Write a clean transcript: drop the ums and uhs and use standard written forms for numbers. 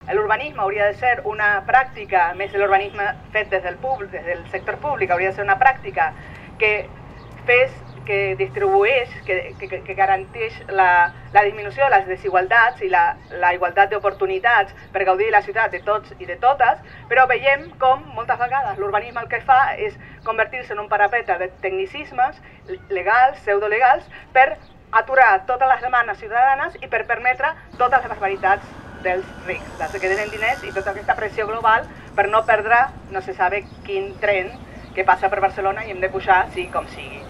l'urbanisme hauria de ser una pràctica, més de l'urbanisme fet des del sector públic, hauria de ser una pràctica que distribueix, que garanteix la disminució de les desigualtats i la igualtat d'oportunitats per gaudir de la ciutat de tots i de totes, però veiem com moltes vegades l'urbanisme el que fa és convertir-se en un parapeta de tecnicismes legals, pseudolegals, per aturar totes les demandes ciutadanes i per permetre totes les barbaritats dels rics, dels que tenen diners, i tota aquesta pressió global per no perdre no se sabe quin tren que passa per Barcelona i hem de pujar sigui com sigui.